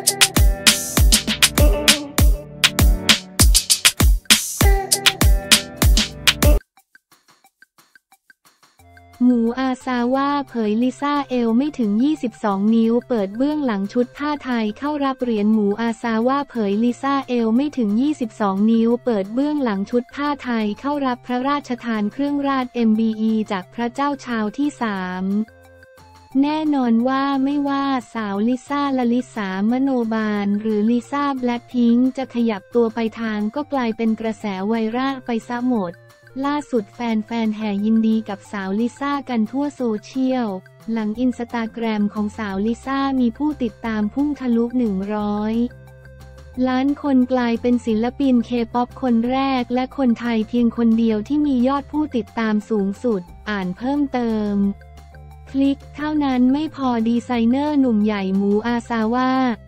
หมูอาซาว่าเผยลิซ่าเอวไม่ถึง22นิ้วเปิดเบื้องหลังชุดผ้าไทยเข้ารับเหรียญหมูอาซาว่าเผยลิซ่าเอวไม่ถึง22นิ้วเปิดเบื้องหลังชุดผ้าไทยเข้ารับพระราชทานเครื่องราช MBE จากพระเจ้าชาวที่3แน่นอนว่าไม่ว่าสาวลิซ่าลลิสามโนบาลหรือลิซ่าแบล็คพิงค์จะขยับตัวไปทางก็กลายเป็นกระแสไวรัลไปซะหมดล่าสุดแฟนแห่ยินดีกับสาวลิซ่ากันทั่วโซเชียลหลังอินสตาแกรมของสาวลิซ่ามีผู้ติดตามพุ่งทะลุ100 ล้านคนกลายเป็นศิลปินเคป๊อปคนแรกและคนไทยเพียงคนเดียวที่มียอดผู้ติดตามสูงสุดอ่านเพิ่มเติมคลิกเท่านั้นไม่พอดีไซเนอร์หนุ่มใหญ่หมูอาซาว่า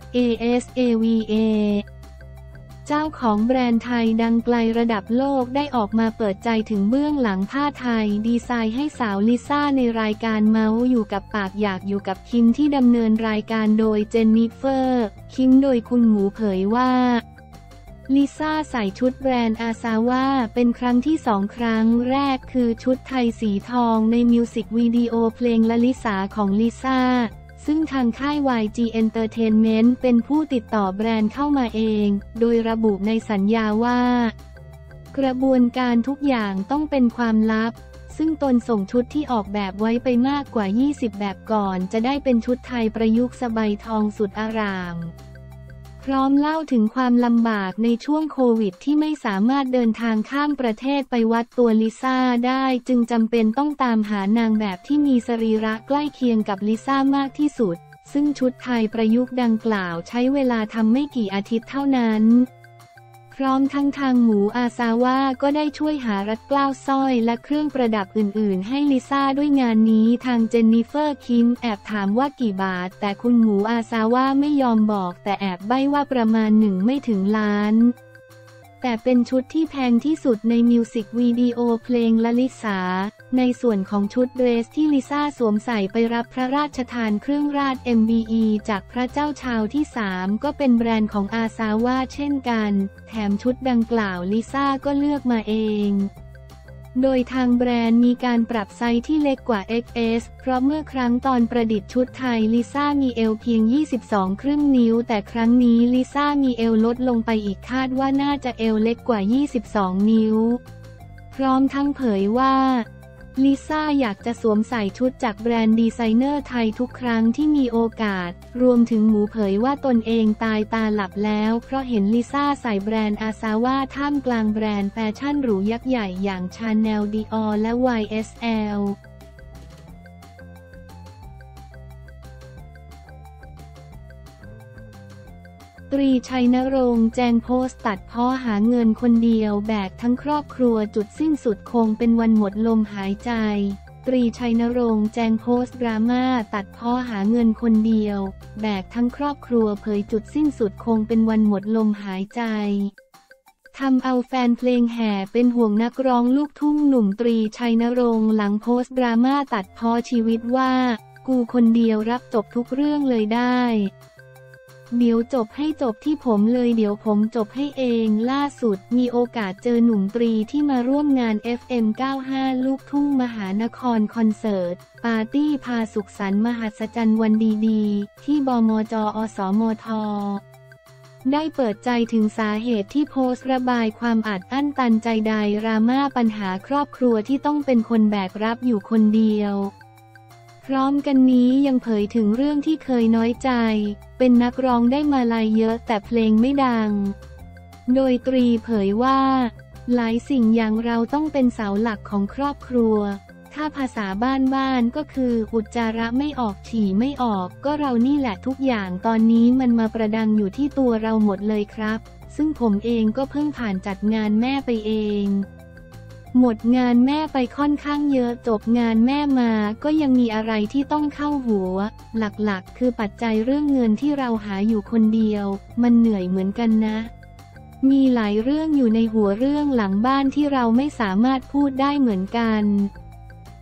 ASAVAเจ้าของแบรนด์ไทยดังไกลระดับโลกได้ออกมาเปิดใจถึงเบื้องหลังผ้าไทยดีไซน์ให้สาวลิซ่าในรายการเมาส์อยู่กับปากอยากอยู่กับคิมที่ดำเนินรายการโดยเจนนิเฟอร์คิมโดยคุณหมูเผยว่าลิซ่าใส่ชุดแบรนด์อาซาว่าเป็นครั้งที่2ครั้งแรกคือชุดไทยสีทองในมิวสิกวิดีโอเพลงละลิสาของลิซ่าซึ่งทางค่าย YG Entertainment เป็นผู้ติดต่อแบรนด์เข้ามาเองโดยระบุในสัญญาว่ากระบวนการทุกอย่างต้องเป็นความลับซึ่งตนส่งชุดที่ออกแบบไว้ไปมากกว่า20แบบก่อนจะได้เป็นชุดไทยประยุกต์สบายทองสุดอารามพร้อมเล่าถึงความลำบากในช่วงโควิดที่ไม่สามารถเดินทางข้ามประเทศไปวัดตัวลิซ่าได้จึงจำเป็นต้องตามหานางแบบที่มีสรีระใกล้เคียงกับลิซ่ามากที่สุดซึ่งชุดไทยประยุกต์ดังกล่าวใช้เวลาทำไม่กี่อาทิตย์เท่านั้นพร้อมทั้งทางหมูอาซาว่าก็ได้ช่วยหารัดเกล้าสร้อยและเครื่องประดับอื่นๆให้ลิซ่าด้วยงานนี้ทางเจนนิเฟอร์คิมแอบถามว่ากี่บาทแต่คุณหมูอาซาว่าไม่ยอมบอกแต่แอบใบ้ว่าประมาณ1ไม่ถึงล้านแต่เป็นชุดที่แพงที่สุดในมิวสิกวิดีโอเพลงละลิสาในส่วนของชุดเดรสที่ลิซ่าสวมใส่ไปรับพระราชทานเครื่องราช MBE จากพระเจ้าชาวที่3ก็เป็นแบรนด์ของอาซาว่าเช่นกันแถมชุดดังกล่าวลิซ่าก็เลือกมาเองโดยทางแบรนด์มีการปรับไซส์ที่เล็กกว่า XS เพราะเมื่อครั้งตอนประดิษฐ์ชุดไทยลิซ่ามีเอวเพียง22 ครึ่งนิ้วแต่ครั้งนี้ลิซ่ามีเอวลดลงไปอีกคาดว่าน่าจะเอวเล็กกว่า22 นิ้วพร้อมทั้งเผยว่าลิซ่าอยากจะสวมใส่ชุดจากแบรนด์ดีไซเนอร์ไทยทุกครั้งที่มีโอกาสรวมถึงหมูเผยว่าตนเองตายตาหลับแล้วเพราะเห็นลิซ่าใส่แบรนด์อาซาว่าท่ามกลางแบรนด์แฟชั่นหรูยักษ์ใหญ่อย่างชาแนล ดิออร์และ YSLตรีชัยนรงค์แจงโพสต์ตัดพ้อหาเงินคนเดียวแบกทั้งครอบครัวจุดสิ้นสุดคงเป็นวันหมดลมหายใจตรีชัยนรงค์แจงโพสต์ดราม่าตัดพ้อหาเงินคนเดียวแบกทั้งครอบครัวเผยจุดสิ้นสุดคงเป็นวันหมดลมหายใจทำเอาแฟนเพลงแห่เป็นห่วงนักร้องลูกทุ่งหนุ่มตรีชัยนรงค์หลังโพสต์ดราม่าตัดพ้อชีวิตว่ากูคนเดียวรับจบทุกเรื่องเลยได้เดี๋ยวจบให้จบที่ผมเลยเดี๋ยวผมจบให้เองล่าสุดมีโอกาสเจอหนุ่มตรีที่มาร่วมงาน FM 95 ลูกทุ่งมหานครคอนเสิร์ตปาร์ตี้พาสุขสันต์มหัศจรรย์วันดีๆที่บมจ.อสมท.ได้เปิดใจถึงสาเหตุที่โพสต์ระบายความอัดอั้นตันใจใดดราม่าปัญหาครอบครัวที่ต้องเป็นคนแบกรับอยู่คนเดียวพร้อมกันนี้ยังเผยถึงเรื่องที่เคยน้อยใจเป็นนักร้องได้มาลัยเยอะแต่เพลงไม่ดังโดยตรีเผยว่าหลายสิ่งอย่างเราต้องเป็นเสาหลักของครอบครัวถ้าภาษาบ้านก็คืออุจจาระไม่ออกฉี่ไม่ออกก็เรานี่แหละทุกอย่างตอนนี้มันมาประดังอยู่ที่ตัวเราหมดเลยครับซึ่งผมเองก็เพิ่งผ่านจัดงานแม่ไปเองหมดงานแม่ไปค่อนข้างเยอะจบงานแม่มาก็ยังมีอะไรที่ต้องเข้าหัวหลักๆคือปัจจัยเรื่องเงินที่เราหาอยู่คนเดียวมันเหนื่อยเหมือนกันนะมีหลายเรื่องอยู่ในหัวเรื่องหลังบ้านที่เราไม่สามารถพูดได้เหมือนกัน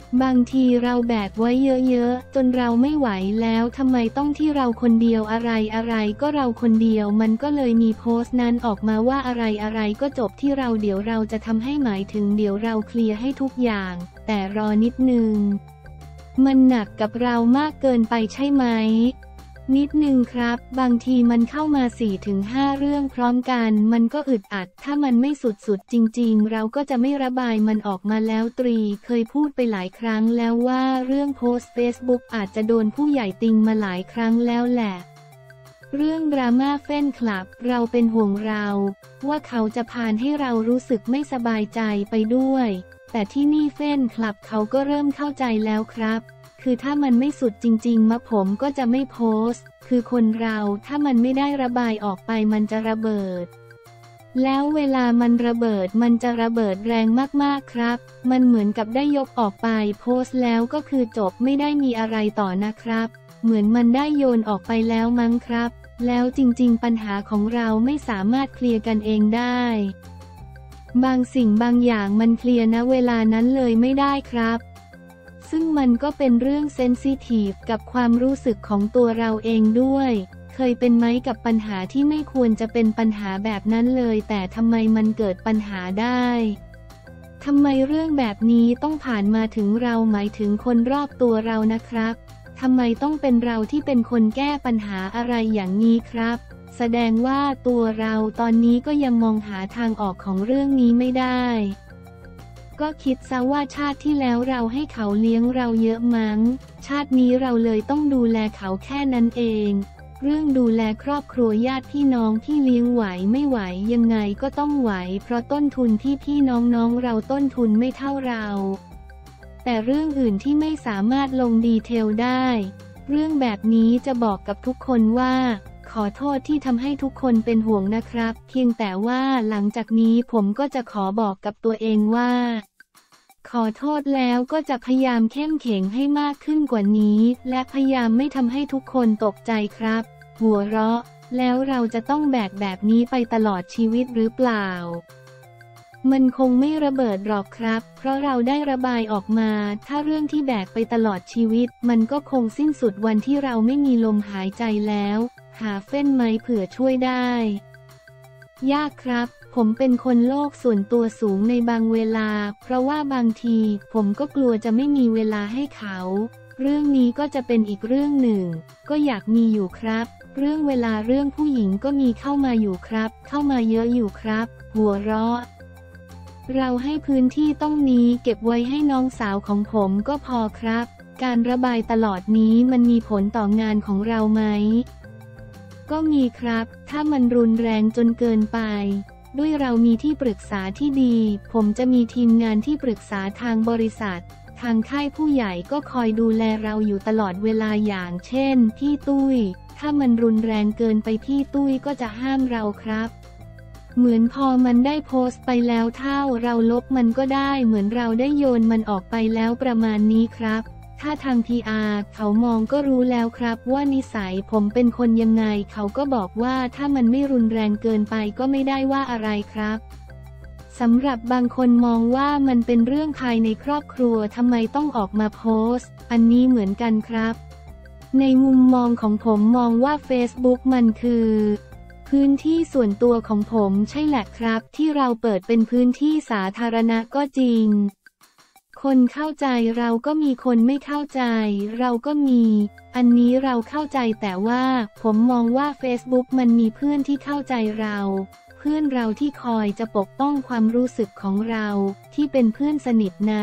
บางทีเราแบกไว้เยอะๆจนเราไม่ไหวแล้วทำไมต้องที่เราคนเดียวอะไรก็เราคนเดียวมันก็เลยมีโพสต์นั้นออกมาว่าอะไรก็จบที่เราเดี๋ยวเราจะทำให้หมายถึงเดี๋ยวเราเคลียร์ให้ทุกอย่างแต่รอนิดนึงมันหนักกับเรามากเกินไปใช่ไหมนิดนึงครับบางทีมันเข้ามา 4-5 เรื่องพร้อมกันมันก็อึดอัดถ้ามันไม่สุดๆจริงๆเราก็จะไม่ระบายมันออกมาแล้วตรีเคยพูดไปหลายครั้งแล้วว่าเรื่องโพสต์ Facebook อาจจะโดนผู้ใหญ่ติงมาหลายครั้งแล้วแหละเรื่องดราม่าแฟนคลับเราเป็นห่วงเราว่าเขาจะพานให้เรารู้สึกไม่สบายใจไปด้วยแต่ที่นี่แฟนคลับเขาก็เริ่มเข้าใจแล้วครับคือถ้ามันไม่สุดจริงๆผมก็จะไม่โพสต์คือคนเราถ้ามันไม่ได้ระบายออกไปมันจะระเบิดแล้วเวลามันระเบิดมันจะระเบิดแรงมากๆครับมันเหมือนกับได้ยกออกไปโพสต์แล้วก็คือจบไม่ได้มีอะไรต่อนะครับเหมือนมันได้โยนออกไปแล้วมั้งครับแล้วจริงๆปัญหาของเราไม่สามารถเคลียร์กันเองได้บางสิ่งบางอย่างมันเคลียร์ณเวลานั้นเลยไม่ได้ครับซึ่งมันก็เป็นเรื่องเซนซิทีฟกับความรู้สึกของตัวเราเองด้วยเคยเป็นไหมกับปัญหาที่ไม่ควรจะเป็นปัญหาแบบนั้นเลยแต่ทำไมมันเกิดปัญหาได้ทำไมเรื่องแบบนี้ต้องผ่านมาถึงเราหมายถึงคนรอบตัวเรานะครับทำไมต้องเป็นเราที่เป็นคนแก้ปัญหาอะไรอย่างนี้ครับแสดงว่าตัวเราตอนนี้ก็ยังมองหาทางออกของเรื่องนี้ไม่ได้ก็คิดซะว่าชาติที่แล้วเราให้เขาเลี้ยงเราเยอะมั้งชาตินี้เราเลยต้องดูแลเขาแค่นั้นเองเรื่องดูแลครอบครัวญาติพี่น้องที่เลี้ยงไหวไม่ไหวยังไงก็ต้องไหวเพราะต้นทุนที่พี่น้องเราต้นทุนไม่เท่าเราแต่เรื่องอื่นที่ไม่สามารถลงดีเทลได้เรื่องแบบนี้จะบอกกับทุกคนว่าขอโทษที่ทำให้ทุกคนเป็นห่วงนะครับเพียงแต่ว่าหลังจากนี้ผมก็จะขอบอกกับตัวเองว่าขอโทษแล้วก็จะพยายามเข้มแข็งให้มากขึ้นกว่านี้และพยายามไม่ทำให้ทุกคนตกใจครับหัวเราะแล้วเราจะต้องแบกแบบนี้ไปตลอดชีวิตหรือเปล่ามันคงไม่ระเบิดหรอกครับเพราะเราได้ระบายออกมาถ้าเรื่องที่แบกไปตลอดชีวิตมันก็คงสิ้นสุดวันที่เราไม่มีลมหายใจแล้วหาเฟ้นไหมเผื่อช่วยได้ยากครับผมเป็นคนโลกส่วนตัวสูงในบางเวลาเพราะว่าบางทีผมก็กลัวจะไม่มีเวลาให้เขาเรื่องนี้ก็จะเป็นอีกเรื่องหนึ่งก็อยากมีอยู่ครับเรื่องเวลาเรื่องผู้หญิงก็มีเข้ามาอยู่ครับเข้ามาเยอะอยู่ครับหัวเราะเราให้พื้นที่ต้องนี้เก็บไว้ให้น้องสาวของผมก็พอครับการระบายตลอดนี้มันมีผลต่องานของเราไหมก็มีครับถ้ามันรุนแรงจนเกินไปด้วยเรามีที่ปรึกษาที่ดีผมจะมีทีมงานที่ปรึกษาทางบริษัททางค่ายผู้ใหญ่ก็คอยดูแลเราอยู่ตลอดเวลาอย่างเช่นพี่ตุ้ยถ้ามันรุนแรงเกินไปพี่ตุ้ยก็จะห้ามเราครับเหมือนพอมันได้โพสต์ไปแล้วถ้าเราลบมันก็ได้เหมือนเราได้โยนมันออกไปแล้วประมาณนี้ครับถ้าทาง PR เขามองก็รู้แล้วครับว่านิสัยผมเป็นคนยังไงเขาก็บอกว่าถ้ามันไม่รุนแรงเกินไปก็ไม่ได้ว่าอะไรครับสำหรับบางคนมองว่ามันเป็นเรื่องภายในครอบครัวทำไมต้องออกมาโพสต์อันนี้เหมือนกันครับในมุมมองของผมมองว่า Facebook มันคือพื้นที่ส่วนตัวของผมใช่แหละครับที่เราเปิดเป็นพื้นที่สาธารณะก็จริงคนเข้าใจเราก็มีคนไม่เข้าใจเราก็มีอันนี้เราเข้าใจแต่ว่าผมมองว่า Facebook มันมีเพื่อนที่เข้าใจเราเพื่อนเราที่คอยจะปกป้องความรู้สึกของเราที่เป็นเพื่อนสนิทใน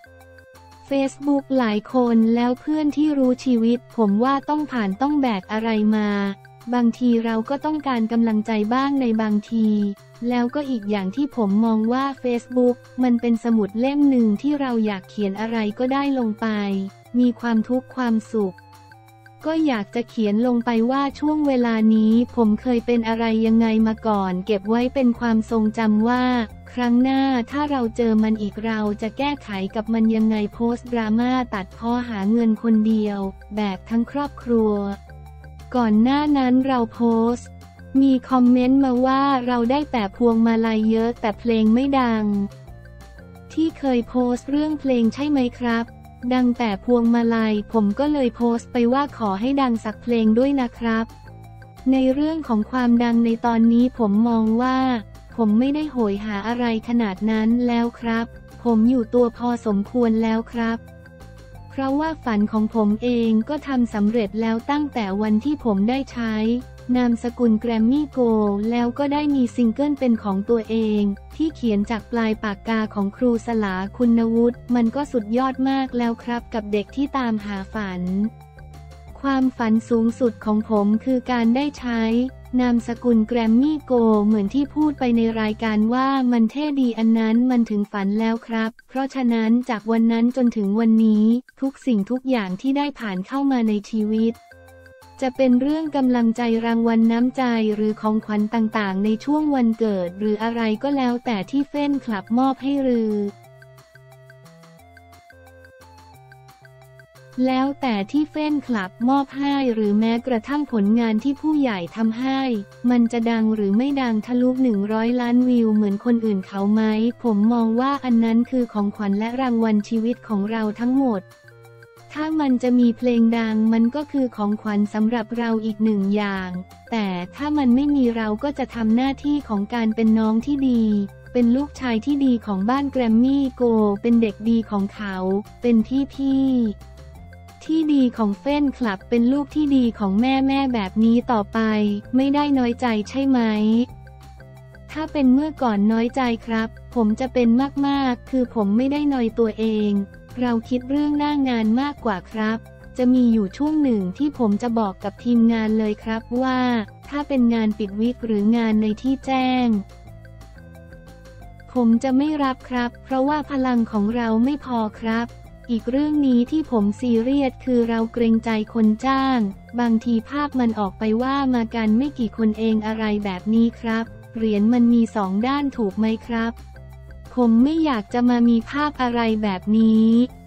Facebook หลายคนแล้วเพื่อนที่รู้ชีวิตผมว่าต้องผ่านต้องแบกอะไรมาบางทีเราก็ต้องการกำลังใจบ้างในบางทีแล้วก็อีกอย่างที่ผมมองว่า Facebook มันเป็นสมุดเล่มหนึ่งที่เราอยากเขียนอะไรก็ได้ลงไปมีความทุกข์ความสุขก็อยากจะเขียนลงไปว่าช่วงเวลานี้ผมเคยเป็นอะไรยังไงมาก่อนเก็บไว้เป็นความทรงจำว่าครั้งหน้าถ้าเราเจอมันอีกเราจะแก้ไขกับมันยังไงโพสต์ดราม่าตัดพ้อหาเงินคนเดียวแบกทั้งครอบครัวก่อนหน้านั้นเราโพสต์มีคอมเมนต์มาว่าเราได้แต่พวงมาลัยเยอะแต่เพลงไม่ดังที่เคยโพสต์เรื่องเพลงใช่ไหมครับดังแต่พวงมาลัยผมก็เลยโพสต์ไปว่าขอให้ดังสักเพลงด้วยนะครับในเรื่องของความดังในตอนนี้ผมมองว่าผมไม่ได้โหยหาอะไรขนาดนั้นแล้วครับผมอยู่ตัวพอสมควรแล้วครับเพราะว่าฝันของผมเองก็ทำสำเร็จแล้วตั้งแต่วันที่ผมได้ใช้นามสกุลแกรมมี่โกลด์แล้วก็ได้มีซิงเกิลเป็นของตัวเองที่เขียนจากปลายปากกาของครูสลาคุณวุฒิมันก็สุดยอดมากแล้วครับกับเด็กที่ตามหาฝันความฝันสูงสุดของผมคือการได้ใช้นามสกุลแกรมมี่โกลด์เหมือนที่พูดไปในรายการว่ามันเท่ดีอันนั้นมันถึงฝันแล้วครับเพราะฉะนั้นจากวันนั้นจนถึงวันนี้ทุกสิ่งทุกอย่างที่ได้ผ่านเข้ามาในชีวิตจะเป็นเรื่องกำลังใจรางวัลน้ำใจหรือของขวัญต่างๆในช่วงวันเกิดหรืออะไรก็แล้วแต่ที่แฟนคลับมอบให้แล้วแต่ที่แฟนคลับมอบให้หรือแม้กระทั่งผลงานที่ผู้ใหญ่ทำให้มันจะดังหรือไม่ดังทะลุ100 ล้านวิวเหมือนคนอื่นเขาไหมผมมองว่าอันนั้นคือของขวัญและรางวัลชีวิตของเราทั้งหมดถ้ามันจะมีเพลงดังมันก็คือของขวัญสำหรับเราอีกหนึ่งอย่างแต่ถ้ามันไม่มีเราก็จะทำหน้าที่ของการเป็นน้องที่ดีเป็นลูกชายที่ดีของบ้านแกรมมี่โกลด์เป็นเด็กดีของเขาเป็นพี่ที่ดีของแฟนคลับเป็นลูกที่ดีของแม่แบบนี้ต่อไปไม่ได้น้อยใจใช่ไหมถ้าเป็นเมื่อก่อนน้อยใจครับผมจะเป็นมากๆคือผมไม่ได้นอยตัวเองเราคิดเรื่องหน้างานมากกว่าครับจะมีอยู่ช่วงหนึ่งที่ผมจะบอกกับทีมงานเลยครับว่าถ้าเป็นงานปิดวิกหรืองานในที่แจ้งผมจะไม่รับครับเพราะว่าพลังของเราไม่พอครับอีกเรื่องนี้ที่ผมซีเรียสคือเราเกรงใจคนจ้างบางทีภาพมันออกไปว่ามากันไม่กี่คนเองอะไรแบบนี้ครับเหรียญมันมีสองด้านถูกไหมครับผมไม่อยากจะมามีภาพอะไรแบบนี้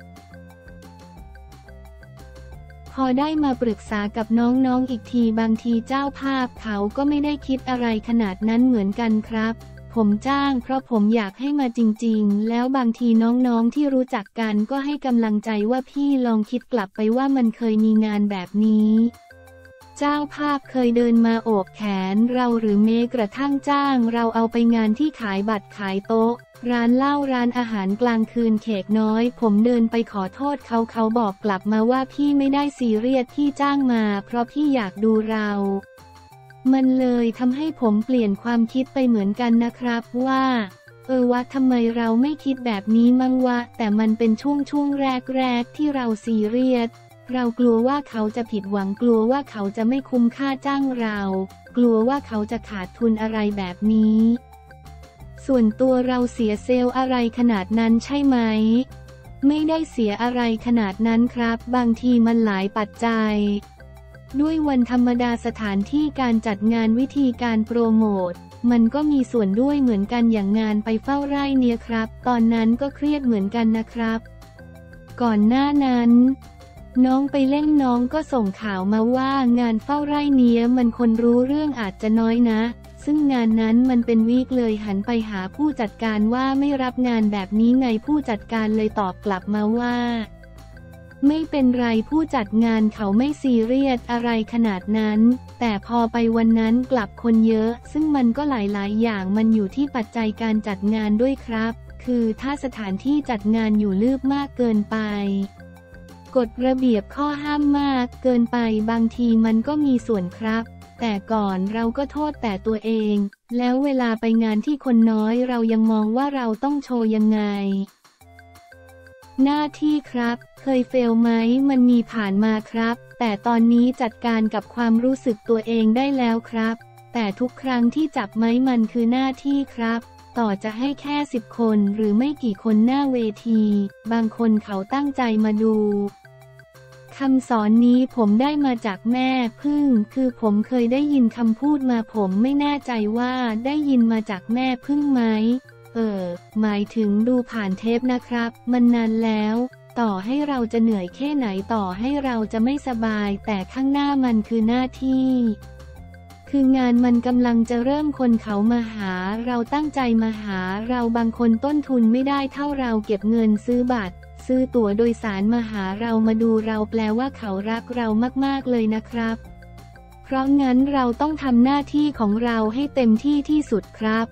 พอได้มาปรึกษากับน้องๆอีกทีบางทีเจ้าภาพเขาก็ไม่ได้คิดอะไรขนาดนั้นเหมือนกันครับผมจ้างเพราะผมอยากให้มาจริงๆแล้วบางทีน้องๆที่รู้จักกันก็ให้กำลังใจว่าพี่ลองคิดกลับไปว่ามันเคยมีงานแบบนี้เจ้าภาพเคยเดินมาโอบแขนเราหรือแม้กระทั่งจ้างเราเอาไปงานที่ขายบัตรขายโต๊ะร้านเหล้าร้านอาหารกลางคืนเขกน้อยผมเดินไปขอโทษเขาบอกกลับมาว่าพี่ไม่ได้ซีเรียสพี่จ้างมาเพราะพี่อยากดูเรามันเลยทำให้ผมเปลี่ยนความคิดไปเหมือนกันนะครับว่าว่าทำไมเราไม่คิดแบบนี้มั่งวะแต่มันเป็นช่วงแรกที่เราซีเรียสเรากลัวว่าเขาจะผิดหวังกลัวว่าเขาจะไม่คุ้มค่าจ้างเรากลัวว่าเขาจะขาดทุนอะไรแบบนี้ส่วนตัวเราเสียเซลล์อะไรขนาดนั้นใช่ไหมไม่ได้เสียอะไรขนาดนั้นครับบางทีมันหลายปัจจัยด้วยวันธรรมดาสถานที่การจัดงานวิธีการโปรโมทมันก็มีส่วนด้วยเหมือนกันอย่างงานไปเฝ้าไร่เนี่ยครับตอนนั้นก็เครียดเหมือนกันนะครับก่อนหน้านั้นน้องไปเล่นน้องก็ส่งข่าวมาว่างานเฝ้าไร่เนี้ยมันคนรู้เรื่องอาจจะน้อยนะซึ่งงานนั้นมันเป็นวีคเลยหันไปหาผู้จัดการว่าไม่รับงานแบบนี้ไงผู้จัดการเลยตอบกลับมาว่าไม่เป็นไรผู้จัดงานเขาไม่ซีเรียสอะไรขนาดนั้นแต่พอไปวันนั้นกลับคนเยอะซึ่งมันก็หลายอย่างมันอยู่ที่ปัจจัยการจัดงานด้วยครับคือถ้าสถานที่จัดงานอยู่ลืบมากเกินไปกฎระเบียบข้อห้ามมากเกินไปบางทีมันก็มีส่วนครับแต่ก่อนเราก็โทษแต่ตัวเองแล้วเวลาไปงานที่คนน้อยเรายังมองว่าเราต้องโชว์ยังไงหน้าที่ครับเคยเฟลไหมมันมีผ่านมาครับแต่ตอนนี้จัดการกับความรู้สึกตัวเองได้แล้วครับแต่ทุกครั้งที่จับไม้มันคือหน้าที่ครับต่อจะให้แค่10 คนหรือไม่กี่คนหน้าเวทีบางคนเขาตั้งใจมาดูคำสอนนี้ผมได้มาจากแม่พึ่งคือผมเคยได้ยินคำพูดมาผมไม่แน่ใจว่าได้ยินมาจากแม่พึ่งไหมหมายถึงดูผ่านเทปนะครับมันนานแล้วต่อให้เราจะเหนื่อยแค่ไหนต่อให้เราจะไม่สบายแต่ข้างหน้ามันคือหน้าที่คืองานมันกำลังจะเริ่มคนเขามาหาเราตั้งใจมาหาเราบางคนต้นทุนไม่ได้เท่าเราเก็บเงินซื้อบัตรซื้อตั๋วโดยสารมาหาเรามาดูเราแปลว่าเขารักเรามากๆเลยนะครับเพราะงั้นเราต้องทำหน้าที่ของเราให้เต็มที่ที่สุดครับ